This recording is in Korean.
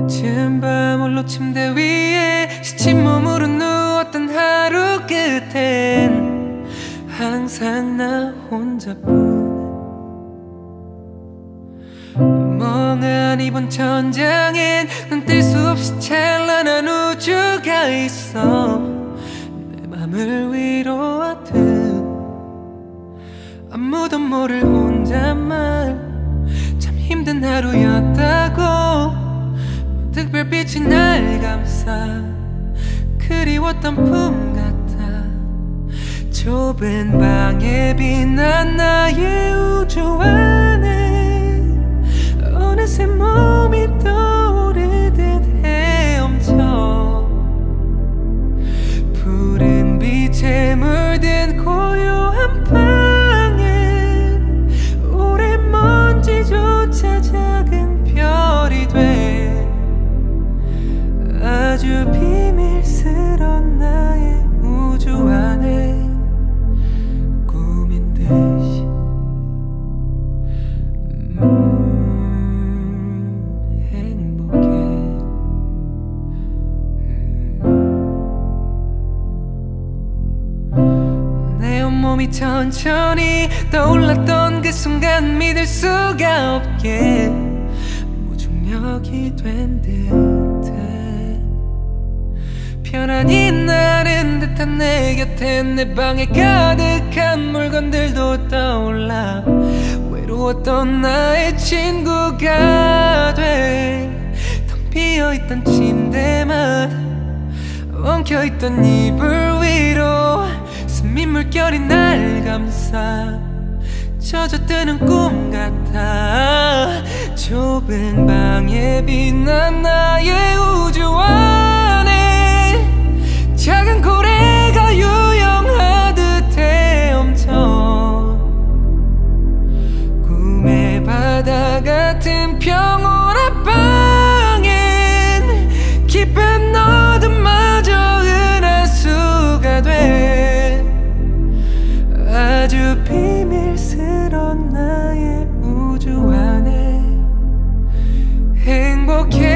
늦은 밤 홀로 침대 위에 지친 몸으로 누웠던 하루 끝엔 항상 나 혼자뿐. 멍하니 이번 천장엔 눈 뗄 수 없이 찬란한 우주가 있어. 내 맘을 위로하듯 아무도 모를 혼잣말. 참 힘든 하루였다고. 특별빛이 날 감싸 그리웠던 품 같아. 좁은 방에 빛난 나의 우주 안에 어느새 몸이 떠오르듯 헤엄쳐. 푸른 빛에 물든 고요한 방엔 오랜 먼지조차 작은 별이 돼. 아주 비밀스런 나의 우주 안에 꿈인 듯이 행복해. 내 온몸이 천천히 떠올랐던 그 순간 믿을 수가 없게 무중력이 된 듯해. 편안히 나는 듯한 내 곁에 내 방에 가득한 물건들도 떠올라. 외로웠던 나의 친구가 돼. 텅 비어있던 침대만 엉켜있던 이불 위로 스민 물결이 날 감싸. 젖어드는 꿈 같아. 좁은 방에 빛난 나의 우주 안에 작은 고래가 유영하듯 헤엄쳐. 꿈의 바다 같은 평온한 방엔 깊은 어둠마저 은하수가 돼. 아주 비밀스런 나의 우주 안에 행복해.